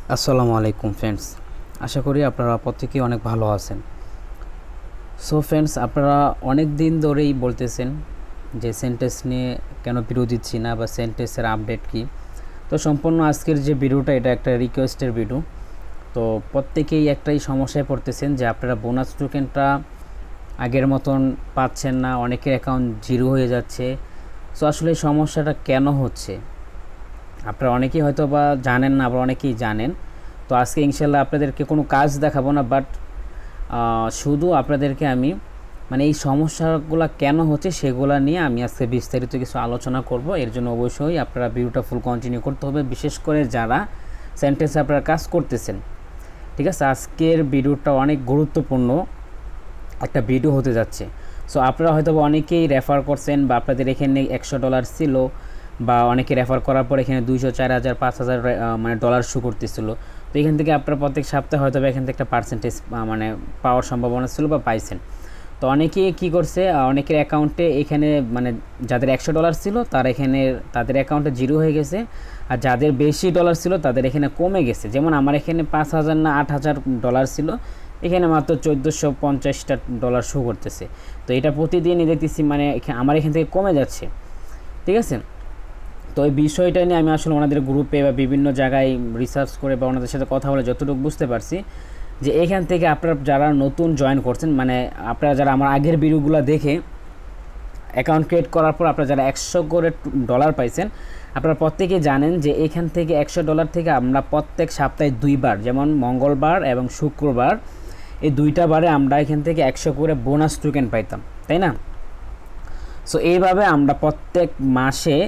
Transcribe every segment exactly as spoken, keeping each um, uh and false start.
আসসালামু আলাইকুম ফ্রেন্ডস, আশা করি আপনারা প্রত্যেকেই অনেক ভালো আছেন। সো ফ্রেন্ডস, আপনারা অনেক দিন ধরেই বলতেছেন যে সেন্টেন্স নিয়ে কেন ভিডিও দিচ্ছি না বা সেন্টেন্সের আপডেট কি। তো সম্পূর্ণ আজকের যে ভিডিওটা এটা একটা রিকোয়েস্টের ভিডিও। তো প্রত্যেকেই একটাই সমস্যায় পড়তেছেন যে আপনারা বোনাস টোকেনটা আগের মতন পাচ্ছেন না, অনেকের অ্যাকাউন্ট জিরো হয়ে যাচ্ছে। সো আসলে এই সমস্যাটা কেন হচ্ছে আপনারা অনেকেই হয়তো বা জানেন না, আবার অনেকেই জানেন। তো আজকে ইনশাল্লাহ আপনাদেরকে কোনো কাজ দেখাবো না, বাট শুধু আপনাদেরকে আমি মানে এই সমস্যাগুলো কেন হচ্ছে সেগুলো নিয়ে আমি আজকে বিস্তারিত কিছু আলোচনা করব। এর জন্য অবশ্যই আপনারা ভিডিওটা ফুল কন্টিনিউ করতে হবে, বিশেষ করে যারা সেন্টেন্সে আপনারা কাজ করতেছেন। ঠিক আছে, আজকের ভিডিওটা অনেক গুরুত্বপূর্ণ একটা ভিডিও হতে যাচ্ছে। সো আপনারা হয়তো অনেকেই রেফার করছেন বা আপনাদের এখানে একশো ডলার ছিল, বা অনেকে রেফার করার পর এখানে দুইশো চার হাজার পাঁচ হাজার মানে ডলার শো করতেছিল। তো এখান থেকে আপনারা প্রত্যেক সপ্তাহে হয়তো এখান থেকে একটা পার্সেন্টেজ মানে পাওয়ার সম্ভাবনা ছিল বা পাইছেন। তো অনেকেই কী করছে, অনেকের অ্যাকাউন্টে এখানে মানে যাদের একশো ডলার ছিল তারা এখানে তাদের অ্যাকাউন্টে জিরো হয়ে গেছে, আর যাদের বেশি ডলার ছিল তাদের এখানে কমে গেছে। যেমন আমার এখানে পাঁচ হাজার না আট হাজার ডলার ছিল, এখানে মাত্র চোদ্দোশো পঞ্চাশটা ডলার শো করতেছে। তো এটা প্রতিদিনই দেখতেছি মানে আমার এখান থেকে কমে যাচ্ছে। ঠিক আছে, তো এই বিষয়টা নিয়ে আমি আসলে ওনাদের গ্রুপে বা বিভিন্ন জায়গায় রিসার্চ করে বা ওনাদের সাথে কথা বলে যতটুকু বুঝতে পারছি যে এখান থেকে আপনারা যারা নতুন জয়েন করছেন, মানে আপনারা যারা আমার আগের ভিডিওগুলো দেখে অ্যাকাউন্ট ক্রিয়েট করার পর আপনারা যারা একশো করে ডলার পাইছেন, আপনারা প্রত্যেকেই জানেন যে এখান থেকে একশো ডলার থেকে আমরা প্রত্যেক সপ্তাহে দুইবার, যেমন মঙ্গলবার এবং শুক্রবার, এই দুইটা বারে আমরা এখান থেকে একশো করে বোনাস টোকেন পাইতাম, তাই না? সো এইভাবে আমরা প্রত্যেক মাসে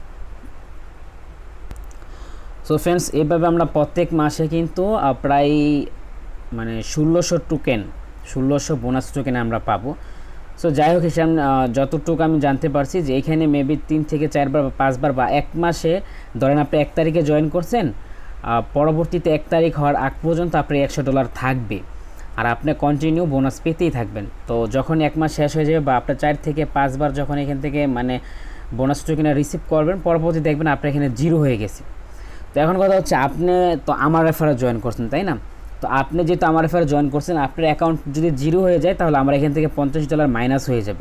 সো ফ্রেন্ডস এইভাবে আমরা প্রত্যেক মাসে কিন্তু প্রায় মানে ষোলোশো টোকেন ষোলোশো বোনাস টোকেন আমরা পাবো। সো যাই হোক, হিসাব যতটুকু আমি জানতে পারছি যে এখানে মেবি তিন থেকে চারবার বা পাঁচবার বা এক মাসে, ধরেন আপনি এক তারিখে জয়েন করছেন, পরবর্তীতে এক তারিখ হওয়ার আগ পর্যন্ত আপনার একশো ডলার থাকবে, আর আপনি কন্টিনিউ বোনাস পেতেই থাকবেন। তো যখন এক মাস শেষ হয়ে যাবে বা আপনার চার থেকে পাঁচবার যখন এখান থেকে মানে বোনাস টোকেন রিসিভ করবেন, পরবর্তী দেখবেন আপনার এখানে জিরো হয়ে গেছে। তো এখন কথা হচ্ছে, আপনি তো আমার রেফারে জয়েন করছেন, তাই না? তো আপনি যেহেতু আমার রেফারে জয়েন করছেন, আপনার অ্যাকাউন্ট যদি জিরো হয়ে যায় তাহলে আমার এখান থেকে পঞ্চাশ ডলার মাইনাস হয়ে যাবে।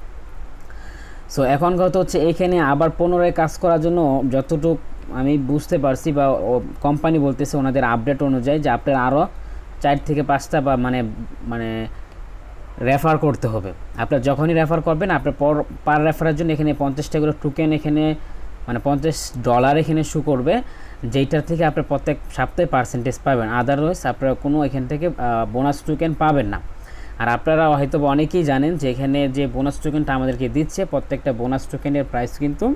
সো এখন কথা হচ্ছে, এইখানে আবার পুনরায় কাজ করার জন্য যতটুকু আমি বুঝতে পারছি বা কোম্পানি বলতেছে ওনাদের আপডেট অনুযায়ী যে আপনার আরও চার থেকে পাঁচটা বা মানে মানে রেফার করতে হবে। আপনার যখনই রেফার করবেন আপনার পর পার রেফারের জন্য এখানে পঞ্চাশটা করে টোকেন এখানে মানে পঞ্চাশ ডলার এখানে শো করবে, যেইটার থেকে আপনার প্রত্যেক সপ্তাহে পার্সেন্টেজ পাবেন। আদারওয়াইজ আপনারা কোনো এখান থেকে বোনাস টোকেন পাবেন না। আর আপনারা হয়তো অনেকেই জানেন যে এখানে যে বোনাস টোকেনটা আমাদেরকে দিচ্ছে, প্রত্যেকটা বোনাস টোকেনের প্রাইস কিন্তু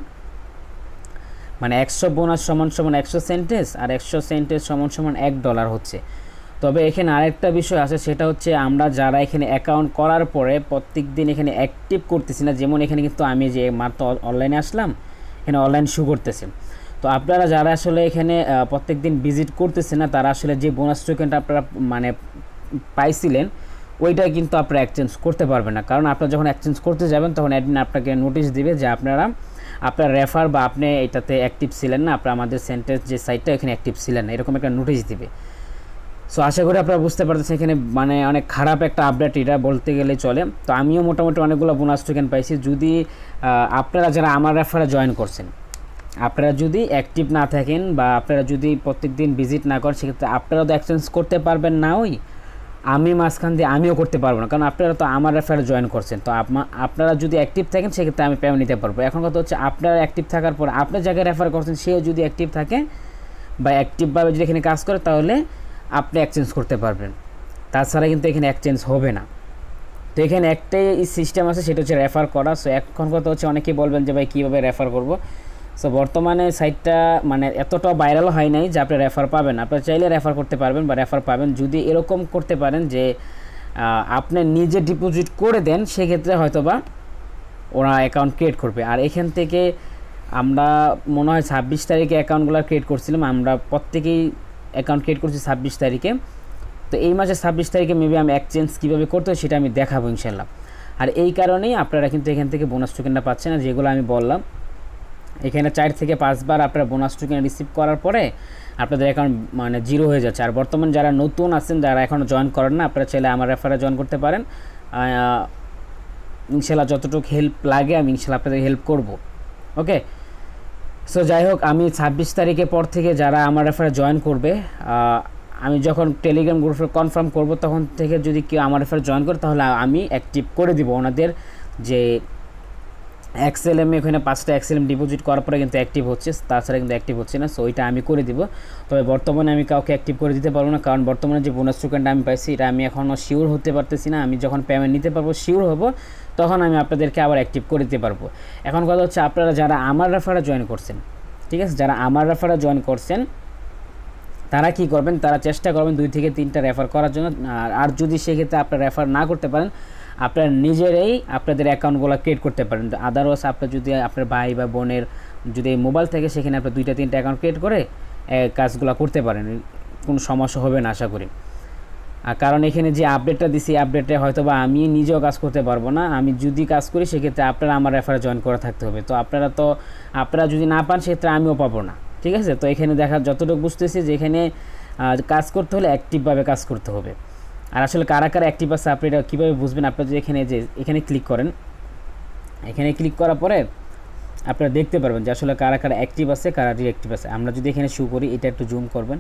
মানে একশো বোনাস সমান সমান একশো সেন্টেজ, আর একশো সেন্টেজ সমান সমান এক ডলার হচ্ছে। তবে এখানে আরেকটা বিষয় আছে, সেটা হচ্ছে আমরা যারা এখানে অ্যাকাউন্ট করার পরে প্রত্যেক দিন এখানে অ্যাক্টিভ করতেছি না, যেমন এখানে কিন্তু আমি যে মাত্র অনলাইনে আসলাম, এখানে অনলাইন শো করতেছে। তো আপনারা যারা আসলে এখানে প্রত্যেক দিন ভিজিট করতেছেন না, তারা আসলে যে বোনাস টোকেনটা আপনারা মানে পাইছিলেন ওইটা কিন্তু আপনারা এক্সচেঞ্জ করতে পারবেন না। কারণ আপনারা যখন এক্সচেঞ্জ করতে যাবেন তখন অ্যাডমিন আপনাকে নোটিশ দিবে যে আপনারা আপনার রেফার বা আপনি এটাতে অ্যাক্টিভ ছিলেন না, আপনার আমাদের সেন্টেন্স যে সাইটটা এখানে অ্যাক্টিভ ছিলেন না, এরকম একটা নোটিশ দিবে। সো আশা করি আপনারা বুঝতে পারতেছেন এখানে মানে অনেক খারাপ একটা আপডেট এটা বলতে গেলে চলে। তো আমিও মোটামুটি অনেকগুলো বোনাস টোকেন পাইছি। যদি আপনারা যারা আমার রেফারে জয়েন করছেন, আপনারা যদি অ্যাক্টিভ না থাকেন বা আপনারা যদি প্রত্যেক দিন ভিজিট না করেন, সেক্ষেত্রে আপনারা তো এক্সচেঞ্জ করতে পারবেন না, ওই আমি মাঝখান দিয়ে আমিও করতে পারবো না, কারণ আপনারা তো আমার রেফারে জয়েন করছেন। তো আপনারা যদি অ্যাক্টিভ থাকেন সেক্ষেত্রে আমি পেমেন্ট নিতে পারবো। এখন কথা হচ্ছে, আপনারা অ্যাক্টিভ থাকার পর আপনার জায়গায় রেফার করছেন, সেও যদি অ্যাক্টিভ থাকে বা অ্যাক্টিভভাবে যদি এখানে কাজ করে তাহলে আপনি এক্সচেঞ্জ করতে পারবেন, তাছাড়া কিন্তু এখানে এক্সচেঞ্জ হবে না। তো এখানে একটাই সিস্টেম আছে, সেটা হচ্ছে রেফার করা। সো এখন কথা হচ্ছে, অনেকেই বলবেন যে ভাই কীভাবে রেফার করব। সো বর্তমানে সাইটটা মানে এতটা ভাইরাল হয় নাই যে আপনি রেফার পাবেন। আপনারা চাইলে রেফার করতে পারবেন বা রেফার পাবেন যদি এরকম করতে পারেন যে আপনি নিজে ডিপোজিট করে দেন, সেক্ষেত্রে হয়তো বা ওরা অ্যাকাউন্ট ক্রিয়েট করবে। আর এখান থেকে আমরা মনে হয় ছাব্বিশ তারিখে অ্যাকাউন্টগুলো ক্রিয়েট করছিলাম, আমরা প্রত্যেকেই অ্যাকাউন্ট ক্রিয়েট করছি ছাব্বিশ তারিখে। তো এই মাসে ছাব্বিশ তারিখে মেবি আমি এক্সচেঞ্জ কীভাবে করতে হয় সেটা আমি দেখাবো ইনশাল্লাহ। আর এই কারণেই আপনারা কিন্তু এখান থেকে বোনাস টোকেনটা পাচ্ছেন না, যেগুলো আমি বললাম। এখানে চার থেকে পাঁচবার আপনারা বোনাস টোকেন রিসিভ করার পরে আপনাদের অ্যাকাউন্ট মানে জিরো হয়ে যাচ্ছে। আর বর্তমানে যারা নতুন আছেন, যারা এখনও জয়েন করেন না, আপনারা চাইলে আমার রেফারে জয়েন করতে পারেন। ইনশাল্লাহ যতটুকু হেল্প লাগে আমি ইনশাল্লাহ আপনাদের হেল্প করব। ওকে, সো যাই হোক, আমি ছাব্বিশ তারিখের পর থেকে যারা আমার রেফারে জয়েন করবে, আমি যখন টেলিগ্রাম গ্রুপে কনফার্ম করব তখন থেকে যদি কেউ আমার রেফারে জয়েন করে তাহলে আমি অ্যাক্টিভ করে দিব ওনাদের যে এক্সএলএম, এখানে পাঁচটা এক্সএলএম ডিপোজিট করার পরে কিন্তু অ্যাক্টিভ হচ্ছে, তাছাড়া কিন্তু অ্যাক্টিভ হচ্ছে না। সো ওইটা আমি করে দিব। তবে বর্তমানে আমি কাউকে অ্যাক্টিভ করে দিতে পারবো না, কারণ বর্তমানে যে বোনাস টোকেনটা আমি পাইছি এটা আমি এখনও শিওর হতে পারতেছি না। আমি যখন পেমেন্ট নিতে পারবো, শিওর হব, তখন আমি আপনাদেরকে আবার অ্যাক্টিভ করে দিতে পারবো। এখন কথা হচ্ছে, আপনারা যারা আমার রেফারে জয়েন করছেন, ঠিক আছে, যারা আমার রেফারে জয়েন করছেন তারা কি করবেন, তারা চেষ্টা করবেন দুই থেকে তিনটা রেফার করার জন্য। আর যদি সেক্ষেত্রে আপনারা রেফার না করতে পারেন, আপনারা নিজেরাই আপনাদের অ্যাকাউন্টগুলো ক্রিয়েট করতে পারেন। আদারওয়াইজ আপনার যদি আপনার ভাই বা বোনের যদি মোবাইল থেকে, সেখানে আপনার দুইটা তিনটা অ্যাকাউন্ট ক্রিয়েট করে কাজগুলো করতে পারেন, কোনো সমস্যা হবে না আশা করি। আর কারণ এখানে যে আপডেটটা দিছি, আপডেটে হয়তো বা আমি নিজেও কাজ করতে পারবো না। আমি যদি কাজ করি সেক্ষেত্রে আপনারা আমার রেফারে জয়েন করা থাকতে হবে। তো আপনারা তো আপনারা যদি না পান সেক্ষেত্রে আমিও পাবো না, ঠিক আছে। তো এখানে দেখা যতটুকু বুঝতেছি যে এখানে কাজ করতে হলে অ্যাক্টিভভাবে কাজ করতে হবে। আর আসলে কারা কারা অ্যাক্টিভ আছে আপনি এটা কীভাবে বুঝবেন, আপনারা যদি এখানে যে এখানে ক্লিক করেন, এখানে ক্লিক করার পরে আপনারা দেখতে পারবেন যে আসলে কারা কারা অ্যাক্টিভ আছে, কারা ডিঅ্যাক্টিভ আছে। আমরা যদি এখানে শু করি, এটা একটু জুম করবেন,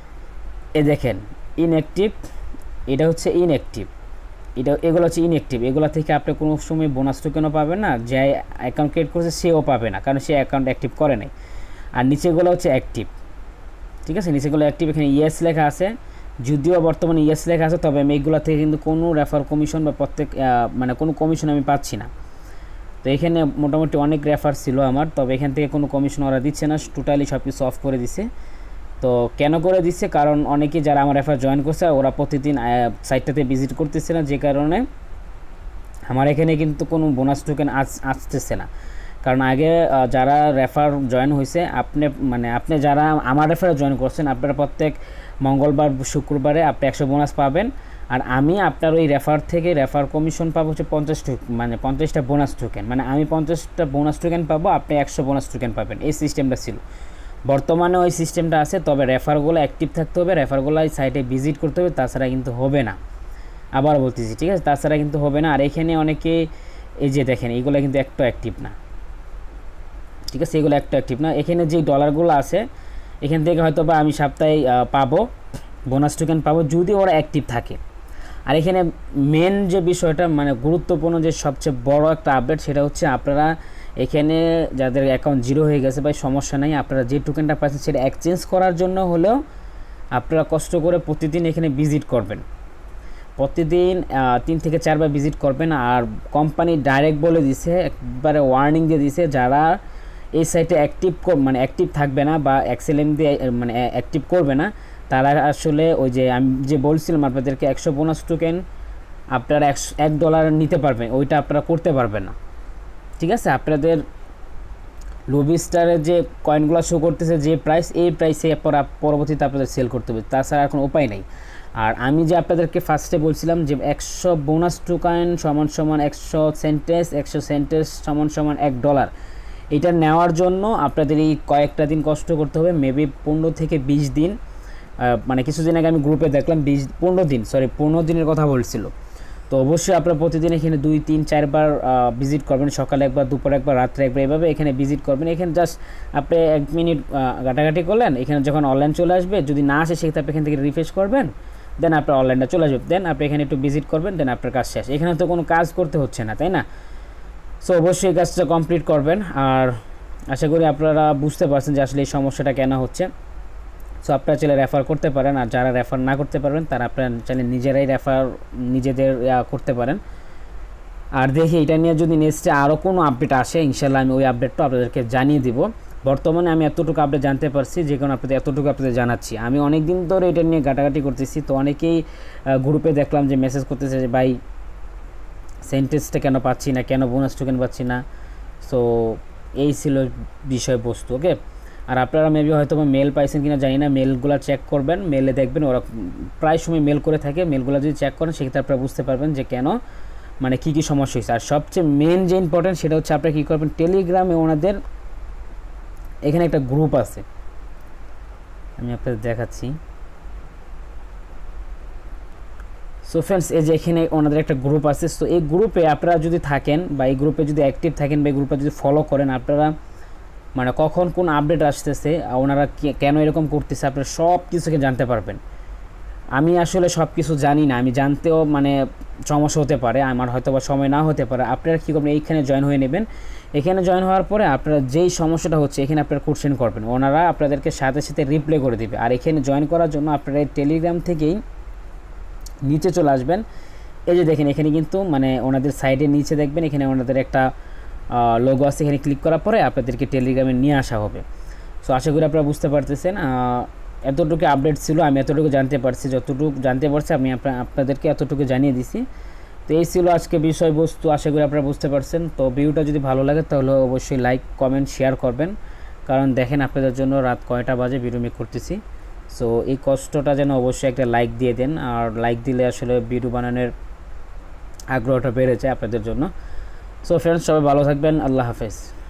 এ দেখেন ইনঅ্যাক্টিভ, এটা হচ্ছে ইনঅ্যাক্টিভ, এটা এগুলো হচ্ছে ইনঅ্যাক্টিভ। এগুলো থেকে আপনি কোনো সময় বোনাস টোকেনও পাবেন না, যে অ্যাকাউন্ট ক্রিয়েট করেছে সেও পাবে না, কারণ সে অ্যাকাউন্ট অ্যাক্টিভ করে নাই। আর নিচেগুলো হচ্ছে অ্যাক্টিভ, ঠিক আছে, নিচেগুলো অ্যাক্টিভ। এখানে ইয়েস লেখা আছে, যদিও বর্তমানে ইয়েস লেখা আছে, তবে আমি এইগুলো থেকে কিন্তু কোনো রেফার কমিশন বা প্রত্যেক মানে কোনো কমিশন আমি পাচ্ছি না। তো এখানে মোটামুটি অনেক রেফার ছিল আমার, তবে এখান থেকে কোনো কমিশন ওরা দিচ্ছে না, টোটালি সব কিছু অফ করে দিছে। তো কেন করে দিচ্ছে, কারণ অনেকেই যারা আমার রেফার জয়েন করছে ওরা প্রতিদিন সাইটটাতে ভিজিট করতেছে না, যে কারণে আমার এখানে কিন্তু কোনো বোনাস টোকেন আস আসতেছে না। কারণ আগে যারা রেফার জয়েন হয়েছে, আপনি মানে আপনি যারা আমার রেফারে জয়েন করছেন, আপনারা প্রত্যেক মঙ্গলবার শুক্রবারে আপনি একশো বোনাস পাবেন। আর আমি আপনার ওই রেফার থেকে রেফার কমিশন পাবো হচ্ছে পঞ্চাশ মানে পঞ্চাশটা বোনাস টোকেন, মানে আমি পঞ্চাশটা বোনাস টোকেন পাবো, আপনি একশো বোনাস টোকেন পাবেন। এই সিস্টেমটা ছিল, বর্তমানে ওই সিস্টেমটা আছে, তবে রেফারগুলো অ্যাক্টিভ থাকতে হবে, রেফারগুলো এই সাইটে ভিজিট করতে হবে, তাছাড়া কিন্তু হবে না। আবার বলতেছি, ঠিক আছে, তাছাড়া কিন্তু হবে না। আর এখানে অনেকে এই যে দেখেন, এইগুলো কিন্তু একটু অ্যাক্টিভ না, ঠিক আছে, এগুলো একটা অ্যাক্টিভ না। এখানে যে ডলারগুলো আছে, এখান থেকে হয়তো বা আমি সপ্তাহে পাবো বোনাস টোকেন পাবো, যদি ওরা অ্যাক্টিভ থাকে। আর এখানে মেন যে বিষয়টা মানে গুরুত্বপূর্ণ, যে সবচেয়ে বড় একটা আপডেট, সেটা হচ্ছে আপনারা এখানে যাদের অ্যাকাউন্ট জিরো হয়ে গেছে, ভাই সমস্যা নেই, আপনারা যে টোকেনটা পাচ্ছেন সেটা এক্সচেঞ্জ করার জন্য হলেও আপনারা কষ্ট করে প্রতিদিন এখানে ভিজিট করবেন, প্রতিদিন তিন থেকে চারবার ভিজিট করবেন। আর কোম্পানি ডাইরেক্ট বলে দিছে, একবারে ওয়ার্নিং দিয়ে দিছে, যারা এই সাইটে অ্যাক্টিভ মানে অ্যাক্টিভ থাকবে না বা এক্সএলএম দিয়ে মানে অ্যাক্টিভ করবে না, তারা আসলে ওই যে আমি যে বলছিলাম আপনাদেরকে একশো বোনাস টোকেন আপনারা একশো এক ডলার নিতে পারবেন, ওইটা আপনারা করতে পারবেন না, ঠিক আছে। আপনাদের লবি স্টারের যে কয়েনগুলো শো করতেছে যে প্রাইস, এই প্রাইসে পরবর্তীতে আপনাদের সেল করতে হবে, তাছাড়া এখন উপায় নেই। আর আমি যে আপনাদেরকে ফার্স্টে বলছিলাম যে একশো বোনাস টোকেন সমান সমান একশো সেন্টেন্স, একশো সেন্টেন্স সমান সমান এক ডলার, এটা নেওয়ার জন্য আপনাদের এই কয়েকটা দিন কষ্ট করতে হবে, মেবি পনেরো থেকে বিশ দিন। মানে কিছুদিন আগে আমি গ্রুপে দেখলাম বিশ পনেরো দিন সরি পনেরো দিনের কথা বলছিল। তো অবশ্যই আপনারা প্রতিদিন এখানে দুই তিন চারবার ভিজিট করবেন, সকালে একবার, দুপুরে একবার, রাত্রে একবার, এভাবে এখানে ভিজিট করবেন। এখানে জাস্ট আপনি এক মিনিট ঘাটাঘাটি করলেন, এখানে যখন অনলাইন চলে আসবে, যদি না আসে সেক্ষেত্রে আপনি এখান থেকে রিফ্রেশ করবেন, দেন আপনার অনলাইনটা চলে আসবে, দেন আপনি এখানে একটু ভিজিট করবেন, দেন আপনার কাজ শেষ। এখানে তো কোনো কাজ করতে হচ্ছে না, তাই না? সো অবশ্যই এই কাজটা কমপ্লিট করবেন। আর আশা করি আপনারা বুঝতে পারছেন যে আসলে এই সমস্যাটা কেন হচ্ছে। সো আপনারা চাইলে রেফার করতে পারেন, আর যারা রেফার না করতে পারবেন তারা আপনারা চাইলে নিজেরাই রেফার নিজেদের করতে পারেন। আর দেখি এটা নিয়ে যদি নেক্সটে আরও কোনো আপডেট আসে, ইনশাল্লাহ আমি ওই আপডেটটা আপনাদেরকে জানিয়ে দিব। বর্তমানে আমি এতটুকু আপডেট জানতে পারছি, যে কারণে আপনাদের এতটুকু আপনাদের জানাচ্ছি। আমি অনেক দিন ধরে এটা নিয়ে ঘাটাঘাটি করতেছি, তো অনেকেই গ্রুপে দেখলাম যে মেসেজ করতেছে যে ভাই সেন্টেন্সটা কেন পাচ্ছি না, কেন বোনাস টোকেন পাচ্ছি না। সো এই ছিল বিষয়বস্তু, ওকে। আর আপনারা মেবি হয়তো বা মেল পাইছেন কিনা জানি না, মেলগুলো চেক করবেন, মেলে দেখবেন ওরা প্রায় সময় মেল করে থাকে, মেলগুলো যদি চেক করেন সেক্ষেত্রে আপনারা বুঝতে পারবেন যে কেন মানে কী কী সমস্যা হয়েছে। আর সবচেয়ে মেন যে ইম্পর্টেন্ট সেটা হচ্ছে আপনারা কী করবেন, টেলিগ্রামে ওনাদের এখানে একটা গ্রুপ আছে, আমি আপনাদের দেখাচ্ছি। সো ফ্রেন্ডস, এই যে এখানে ওনাদের একটা গ্রুপ আছে। সো এই গ্রুপে আপনারা যদি থাকেন বা এই গ্রুপে যদি অ্যাক্টিভ থাকেন বা এই গ্রুপে যদি ফলো করেন, আপনারা মানে কখন কোন আপডেট আসতেছে, ওনারা কেন এরকম করতেছে, আপনারা সব কিছুকে জানতে পারবেন। আমি আসলে সব কিছু জানি না, আমি জানতেও মানে সমস্যা হতে পারে, আমার হয়তো বা সময় না হতে পারে। আপনারা কী করবেন, এইখানে জয়েন হয়ে নেবেন। এখানে জয়েন হওয়ার পরে আপনারা যেই সমস্যাটা হচ্ছে এখানে আপনারা কোশ্চেন করবেন, ওনারা আপনাদেরকে সাথে সাথে রিপ্লাই করে দেবে। আর এখানে জয়েন করার জন্য আপনারা এই টেলিগ্রাম থেকেই নিচে চলে আসবেন। এই যে দেখেন এখানে কিন্তু মানে ওনাদের সাইডে নিচে দেখবেন এখানে ওনাদের একটা লোগো আছে, এখানে ক্লিক করার পরে আপনাদেরকে টেলিগ্রামে নিয়ে আসা হবে। সো আশা করি আপনারা বুঝতে পারতেছেন। এতটুকু আপডেট ছিল, আমি এতটুকু জানতে পারছি, যতটুকু জানতে পারছি আমি আপনাদেরকে এতটুকু জানিয়ে দিছি। তো এই ছিল আজকে বিষয়বস্তু, আশা করি আপনারা বুঝতে পারছেন। তো ভিডিওটা যদি ভালো লাগে তাহলে অবশ্যই লাইক কমেন্ট শেয়ার করবেন, কারণ দেখেন আপনাদের জন্য রাত কয়টা বাজে ভিডিও মেক করতেছি। সো এই কষ্টটা যেন অবশ্যই একটা লাইক দিয়ে দেন, আর লাইক দিলে আসলে ভিডিও বানানোর আগ্রহটা বেড়ে যায় আপনাদের জন্য। সো ফ্রেন্ডস, সবাই ভালো থাকবেন, আল্লাহ হাফেজ।